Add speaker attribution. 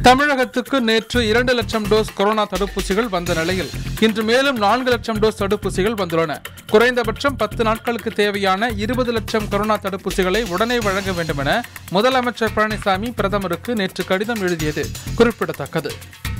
Speaker 1: தமிழகத்துக்கு நேற்று 2 லட்சம் டோஸ் கொரோனா தடுப்பூசிகள் வந்த நிலையில் இன்று மேலும் 4 லட்சம் டோஸ் தடுப்பூசிகள் வந்துள்ளன. குறைந்தபட்சம் 10 நாட்களுக்கு தேவையான 20 லட்சம் கொரோனா தடுப்பூசிகளை உடனே வழங்க வேண்டும் என முதலமைச்சர் பழனிசாமி பிரதமருக்கு நேற்று கடிதம் எழுதியது குறிப்பிடத்தக்கது.